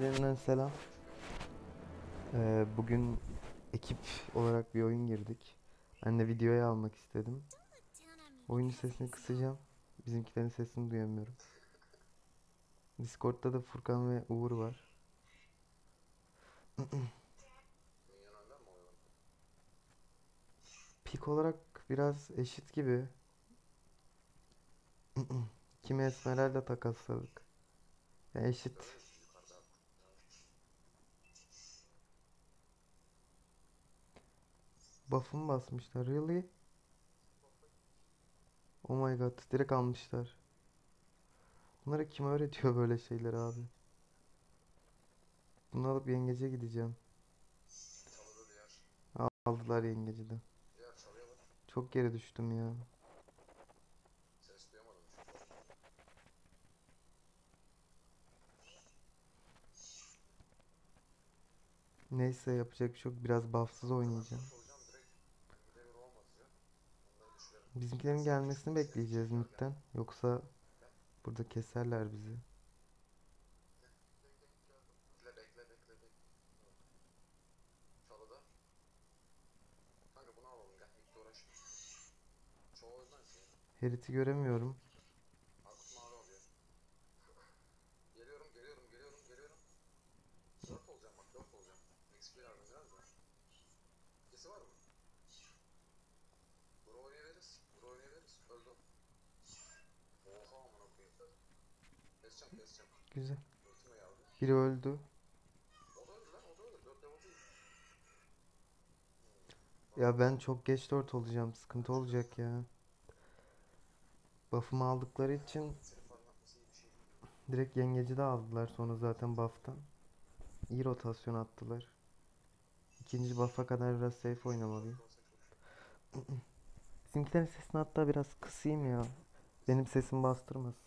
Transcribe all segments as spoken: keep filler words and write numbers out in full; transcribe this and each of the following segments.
Yeniden selam. Ee, bugün ekip olarak bir oyun girdik. Ben de videoya almak istedim. Oyunun sesini kısacağım. Bizimkilerin sesini duyamıyorum. Discord'da da Furkan ve Uğur var. Pik olarak biraz eşit gibi. Kimi Esmeralda takasladık. Ya eşit. Buff'ımı basmışlar. Really? Oh my god. Direkt almışlar. Bunlara kim öğretiyor böyle şeyleri abi? Bunu alıp yengece gideceğim. Aldılar yengeci de. Çok geri düştüm ya. Neyse yapacak bir şey yok. Biraz buffsız oynayacağım. Bizimkilerin gelmesini bekleyeceğiz midden. Yoksa burada keserler bizi. Herit'i göremiyorum. Güzel. Biri öldü. Ya ben çok geç dört olacağım. Sıkıntı olacak ya. Buff'ımı aldıkları için direkt yengeci de aldılar sonra zaten buff'tan. İyi rotasyon attılar. İkinci buff'a kadar biraz safe oynamalıyım. Bizimkilerin sesini hatta biraz kısayım ya. Benim sesim bastırmasın.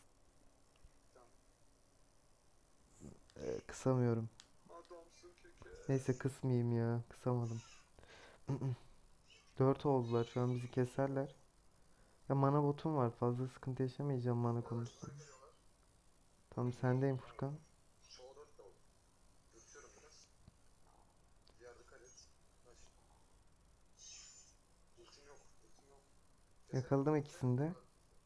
Ee, kısamıyorum. Neyse kısmayayım ya. Kısamadım. Dört oldular. Şu an bizi keserler. Ya mana botum var. Fazla sıkıntı yaşamayacağım mana konusunda. Tamam sendeyim Furkan. Yakaladım ikisini de.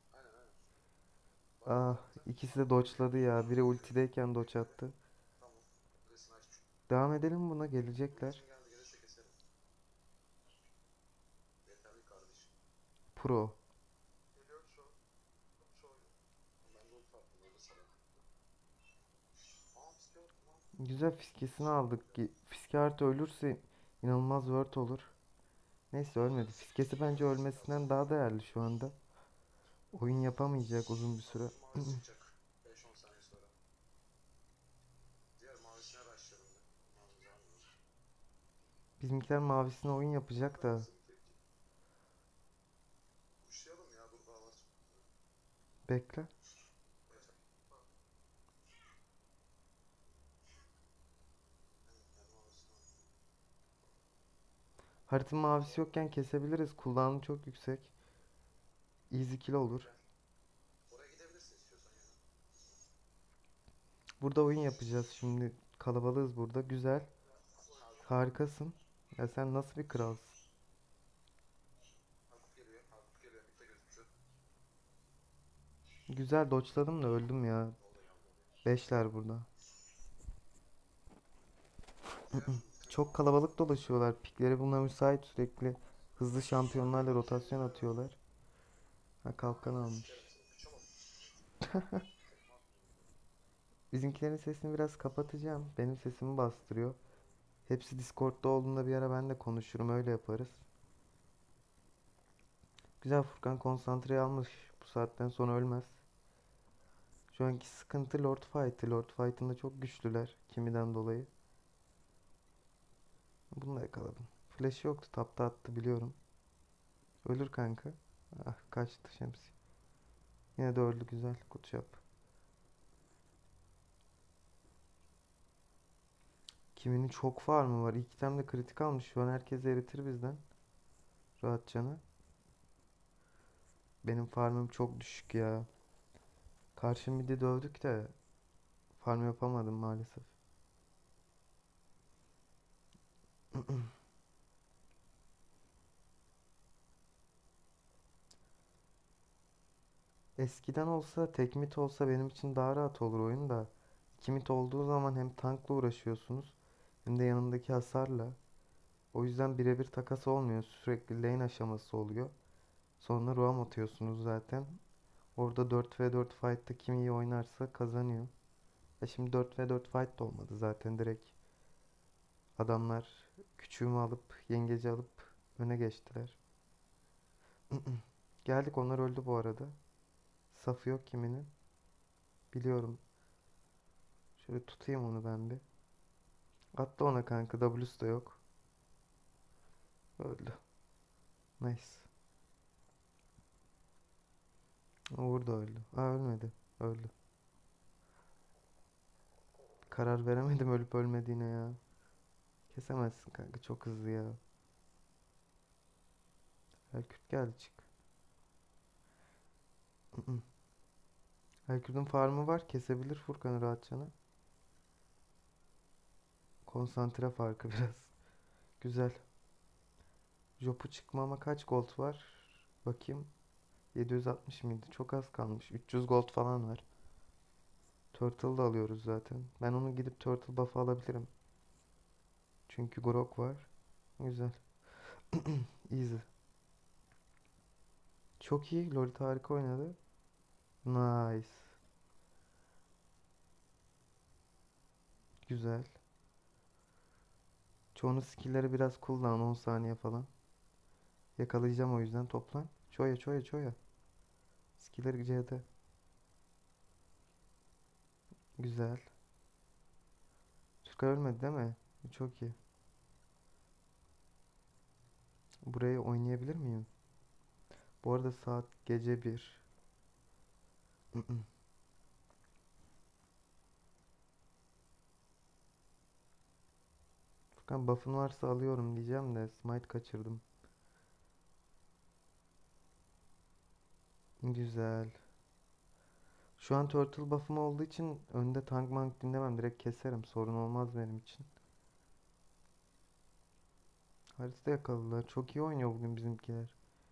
Ah ikisi de dodge'ladı ya. Biri ultideyken dodge attı. Devam edelim buna gelecekler. Pro. Güzel fiskesini aldık. Ki- Fiske artı ölürse inanılmaz word olur. Neyse ölmedi. Fiskesi bence ölmesinden daha değerli şu anda. Oyun yapamayacak uzun bir süre. Bizimkiler mavisine oyun yapacak da. Bekle. Haritanın mavisi yokken kesebiliriz. Cooldown'u çok yüksek. Easy kill olur. Burada oyun yapacağız şimdi. Kalabalığız burada. Güzel. Harikasın. Ya sen nasıl bir kralsın? Güzel dodge'ladım da öldüm ya. Beşler burada. Çok kalabalık dolaşıyorlar. Pikleri buna müsait sürekli. Hızlı şampiyonlarla rotasyon atıyorlar. Ha kalkan almış. Bizimkilerin sesini biraz kapatacağım. Benim sesimi bastırıyor. Hepsi Discord'da olduğunda bir ara ben de konuşurum. Öyle yaparız. Güzel Furkan konsantreyi almış. Bu saatten sonra ölmez. Şu anki sıkıntı Lord Fight'ı. Lord Fight'ında çok güçlüler. Kimiden dolayı. Bunu da yakaladım. Flash'ı yoktu. Tapta attı biliyorum. Ölür kanka. Ah kaçtı şemsi. Yine de öldü güzel. Good job. Kiminin çok farmı var. İlk item de kritik almış. Şu an herkes eritir bizden. Rahatçana. Benim farmım çok düşük ya. Karşı midi dövdük de farm yapamadım maalesef. Eskiden olsa tek mit olsa benim için daha rahat olur oyun da. İki mit olduğu zaman hem tankla uğraşıyorsunuz hem de yanındaki hasarla. O yüzden birebir takas olmuyor. Sürekli lane aşaması oluyor. Sonra roam atıyorsunuz zaten. Orada dört ve dört fight'ta kim iyi oynarsa kazanıyor. Ya şimdi dört ve dört fight da olmadı zaten, direkt adamlar küçüğümü alıp yengeci alıp öne geçtiler. Geldik, onlar öldü bu arada. Safı yok kiminin. Biliyorum. Şöyle tutayım onu ben bir. Atla ona kanka, W'su da yok. Öldü. Nice. Uğur da öldü. Aa, ölmedi. Öldü. Karar veremedim ölüp ölmediğine ya. Kesemezsin kanka, çok hızlı ya. Herküt geldi, çık. Herküt'ün farmı var, kesebilir Furkan'ı rahatçana. Konsantre farkı biraz. Güzel. Jopu çıkmama kaç gold var? Bakayım. yedi yüz altmış mıydı? Çok az kalmış. üç yüz gold falan var. Turtle da alıyoruz zaten. Ben onu gidip Turtle buff'ı alabilirim. Çünkü Grok var. Güzel. Easy. Çok iyi. Lolit harika oynadı. Nice. Güzel. Çoğunu skill'leri biraz kullan. on saniye falan. Yakalayacağım o yüzden, toplan. Çoya çoya çoya. Skill'leri C'de. Güzel. Türk ölmedi değil mi? Çok iyi. Burayı oynayabilir miyim? Bu arada saat gece bir. Furkan buff'ın varsa alıyorum diyeceğim de smite kaçırdım. Güzel. Şu an turtle buff'ım olduğu için önde tank mank dinlemem. Direkt keserim. Sorun olmaz benim için. Harita yakaladılar. Çok iyi oynuyor bugün bizimkiler.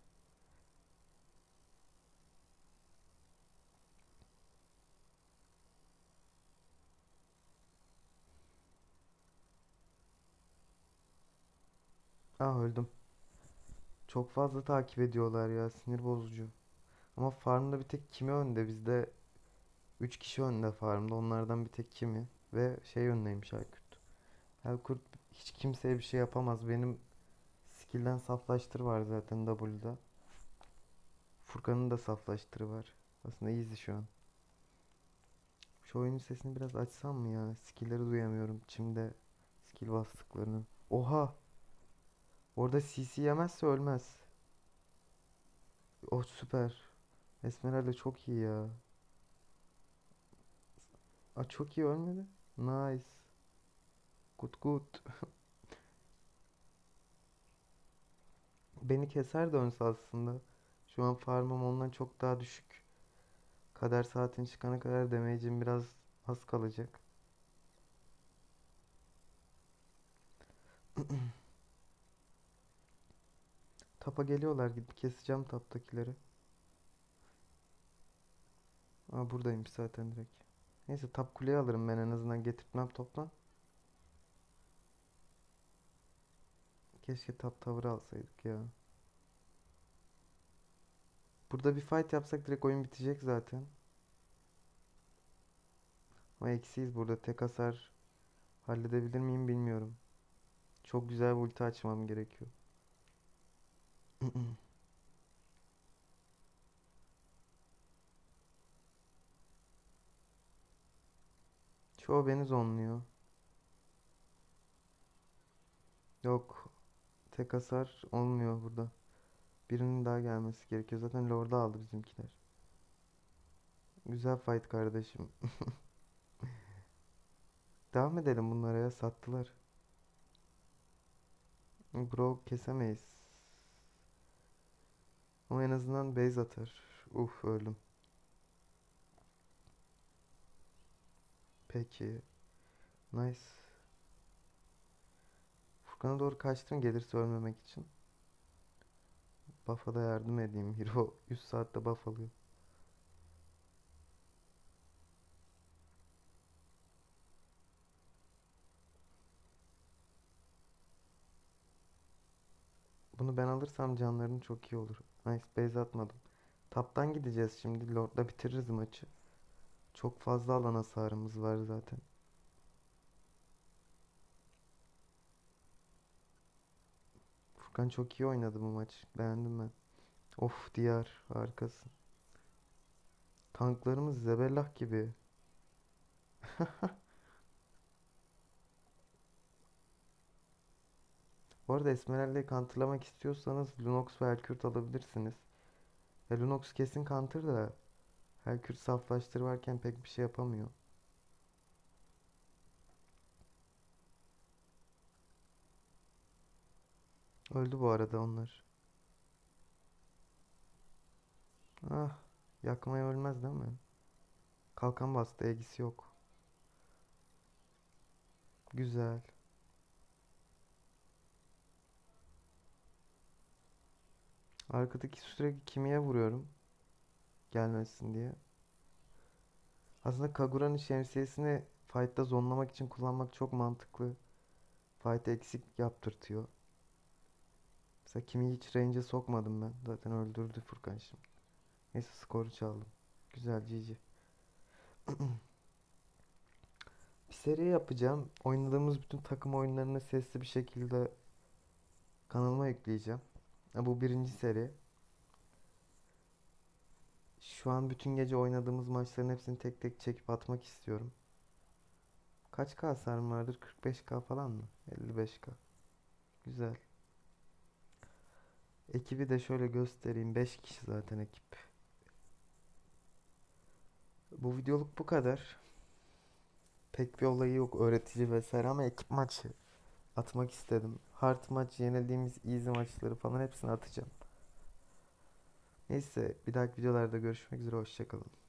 Ah, öldüm. Çok fazla takip ediyorlar ya. Sinir bozucu. Ama farmda bir tek kimi önde? Bizde üç kişi önde farmda. Onlardan bir tek kimi. Ve şey önündeymiş Aykut. Aykut hiç kimseye bir şey yapamaz. Benim skill'den saflaştır var zaten W'da. Furkan'ın da saflaştırı var. Aslında easy şu an. Şu oyunun sesini biraz açsam mı ya? Skill'leri duyamıyorum. Çimde skill bastıklarını. Oha! Orada C C yemezse ölmez. Oh, süper. Esmeralda çok iyi ya. Aa, çok iyi, ölmedi. Nice. Good good. Beni keser de önse aslında. Şu an farmım ondan çok daha düşük. Kader saatin çıkana kadar damage'im biraz az kalacak. Tapa geliyorlar, gidip keseceğim taptakileri. Aa, buradaymış zaten direkt. Neyse, tap kuleyi alırım ben en azından, getirtmem toplan. Keşke top tower'ı alsaydık ya. Burada bir fight yapsak direkt oyun bitecek zaten. Ama eksiyiz burada. Tek hasar halledebilir miyim bilmiyorum. Çok güzel bir ulti açmam gerekiyor. Çoğu beni zonluyor. Yok. Tek hasar olmuyor burada. Birinin daha gelmesi gerekiyor. Zaten Lord'u aldı bizimkiler. Güzel fight kardeşim. Devam edelim bunlara ya. Sattılar. Bro kesemeyiz. Ama en azından base atar. Uf, öldüm. Peki. Nice. Furkan'a doğru kaçtım gelirse ölmemek için. Buff'a da yardım edeyim. Hero yüz saatte buff alıyor. Bunu ben alırsam canların çok iyi olur. Nice base atmadım. Taptan gideceğiz şimdi. Lord'la bitiririz maçı. Çok fazla alan hasarımız var zaten. Furkan çok iyi oynadı bu maç. Beğendim ben. Of diyar harikasın. Tanklarımız zebellah gibi. Bu arada Esmeralda'yı counterlamak istiyorsanız Lunox ve Helkurt alabilirsiniz. Ya Lunox kesin counter da Helkurt saflaştır varken pek bir şey yapamıyor. Öldü bu arada onlar. Ah, yakmaya ölmez değil mi? Kalkan bastı, egisi yok. Güzel. Arkadaki sürekli kimiye vuruyorum gelmesin diye. Aslında Kagura'nın şemsiyesini fight'ta zonlamak için kullanmak çok mantıklı. Fight eksik yaptırtıyor. Mesela Kimi'yi hiç range'e sokmadım ben. Zaten öldürdü Furkan şimdi. Neyse skoru çaldım. Güzel G G. Bir seri yapacağım. Oynadığımız bütün takım oyunlarını sesli bir şekilde kanalıma yükleyeceğim. Ha, bu birinci seri. Şu an bütün gece oynadığımız maçların hepsini tek tek çekip atmak istiyorum. Kaç K hasarım vardır? kırk beş K falan mı? elli beş K. Güzel. Ekibi de şöyle göstereyim. beş kişi zaten ekip. Bu videoluk bu kadar. Pek bir olayı yok, öğretici vesaire, ama ekip maçı atmak istedim. Hard maç, yenildiğimiz easy maçları falan hepsini atacağım. Neyse bir dahaki videolarda görüşmek üzere, hoşçakalın.